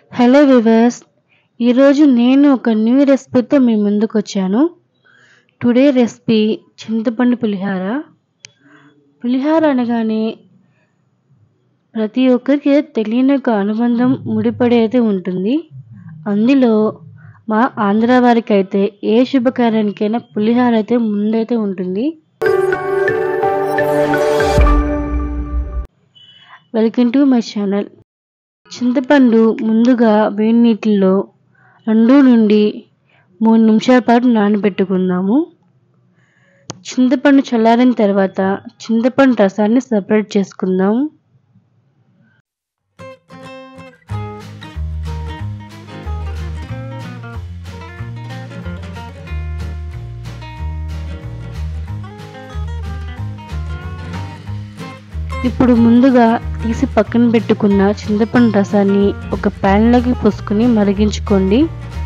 Hello viewers, ఈరోజు నేను ఒక న్యూ రెసిపీతో మీ ముందుకు వచ్చాను. టుడే రెసిపీ చింతపండు పులిహార. పులిహార అనగానే ప్రతి ఒక్కరికి తెలియని ఒక అనుబంధం ముడిపడి అయితే ఉంటుంది. అందులో మా ఆంధ్ర వారికి అయితే ఏ శుభకార్యానికైనా పులిహార అయితే ముందైతే ఉంటుంది. Welcome to my channel. చింతపండు ముందుగా వేడి నీటిలో 2 నుండి 3 నిమిషాల పాటు నానబెట్టుకుందాము. చింతపండు చల్లారిన తర్వాత చింతపండు రసాన్ని సపరేట్ చేసుకుందాం. ఇప్పుడు ముందుగా తీసి పక్కన పెట్టుకున్న చింతపండు రసాన్ని ఒక ప్యాన్లోకి పోసుకొని మరిగించుకోండి.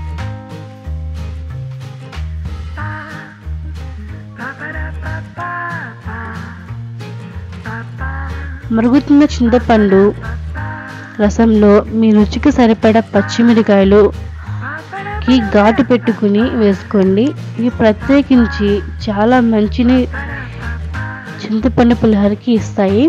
మరుగుతున్న చింతపండు రసంలో మీ రుచికి సరిపడా పచ్చిమిరకాయలు ఘాటు పెట్టుకుని వేసుకోండి. ఇవి ప్రత్యేకించి చాలా మంచిని చింతపండు పులిహోరకి ఇస్తాయి.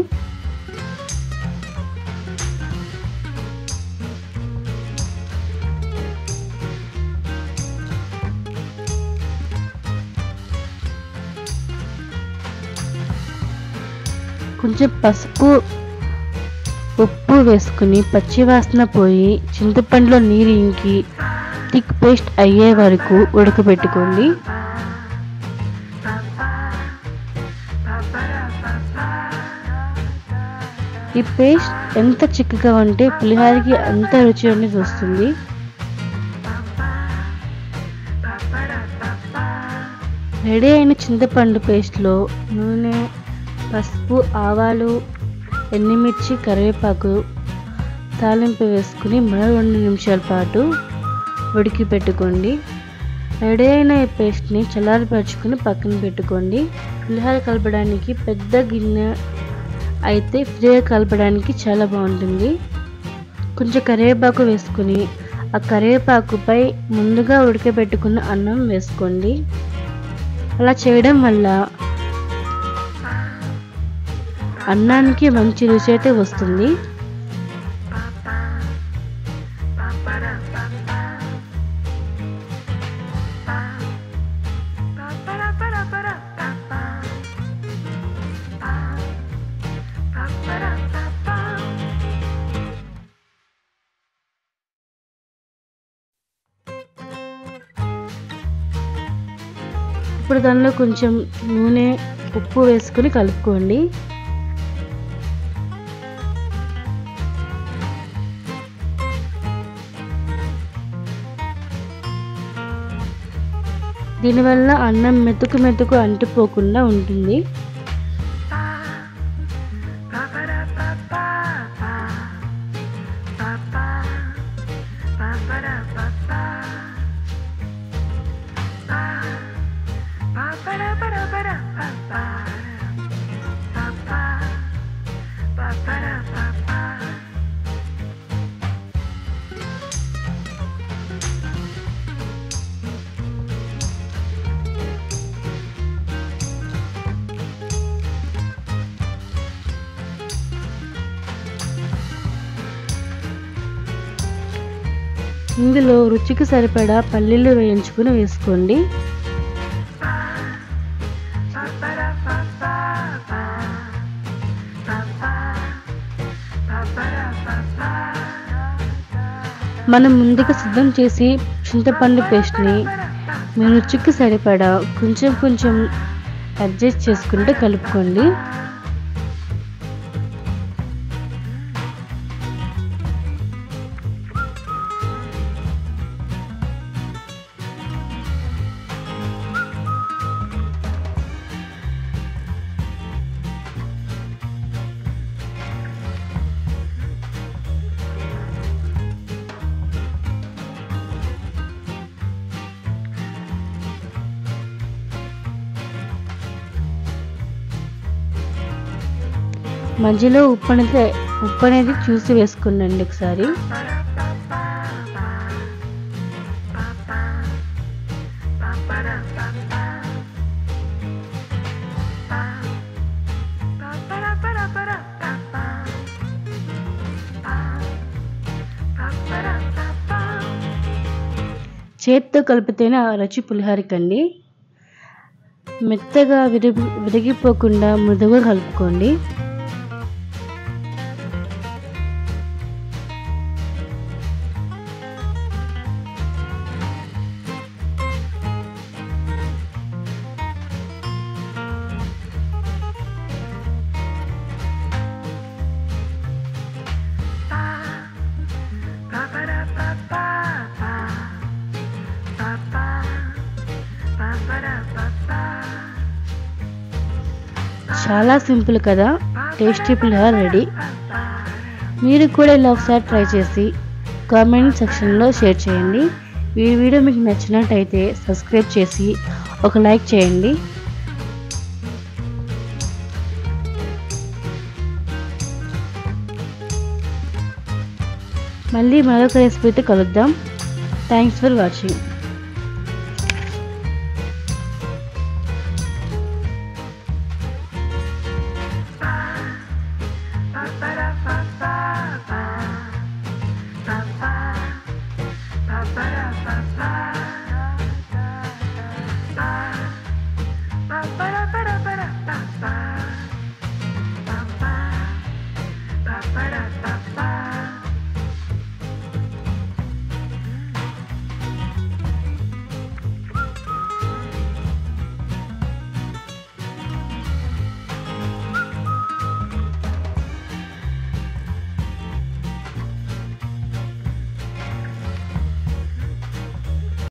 కొంచెం పసుపు, ఉప్పు వేసుకుని పచ్చివాసన పోయి చింతపండులో నీరు ఇంకి థిక్ పేస్ట్ అయ్యే వరకు ఉడకబెట్టుకోండి. ఈ పేస్ట్ ఎంత చిక్కగా ఉంటే పులిహోరకి అంత రుచి అనేది వస్తుంది. రెడీ అయిన చింతపండు పేస్ట్లో నూనె, పసుపు, ఆవాలు, ఎండుమిర్చి, కరివేపాకు తాలింపు వేసుకుని మరో 2 నిమిషాల పాటు ఉడికి పెట్టుకోండి. రెడీ అయిన ఈ పేస్ట్ని చల్లారపరుచుకుని పక్కన పెట్టుకోండి. పులిహోర కలపడానికి పెద్ద గిన్నె అయితే ఫ్రీగా కలపడానికి చాలా బాగుంటుంది. కొంచెం కరివేపాకు వేసుకుని ఆ కరివేపాకుపై ముందుగా ఉడకబెట్టుకున్న అన్నం వేసుకోండి. అలా చేయడం వల్ల అన్నానికి మంచి రుచి అయితే వస్తుంది. ఇప్పుడు దానిలో కొంచెం నూనె, ఉప్పు వేసుకుని కలుపుకోండి. దీనివల్ల అన్నం మెతుకు అంటుపోకుండా ఉంటుంది. ఇందులో రుచికి సరిపడా పల్లీలు వేయించుకుని వేసుకోండి. మనం ముందుగా సిద్ధం చేసి చింతపండు పేస్ట్ని మీ రుచికి సరిపడా కొంచెం అడ్జస్ట్ చేసుకుంటూ కలుపుకోండి. మధ్యలో ఉప్పు అనేది చూసి వేసుకోండి ఒకసారి. చేత్తో కలిపితేనే ఆ రుచి పులిహోరకండి. మెత్తగా విరిగిపోకుండా మృదువుగా కలుపుకోండి. చాలా సింపుల్ కదా, టేస్టీ పులిహోర రెడీ. మీరు కూడా ఇలా ఒకసారి ట్రై చేసి కామెంట్ సెక్షన్లో షేర్ చేయండి. ఈ వీడియో మీకు నచ్చినట్టయితే సబ్స్క్రైబ్ చేసి ఒక లైక్ చేయండి. మళ్ళీ మరొక రెసిపీతో కలుద్దాం. Thanks for watching.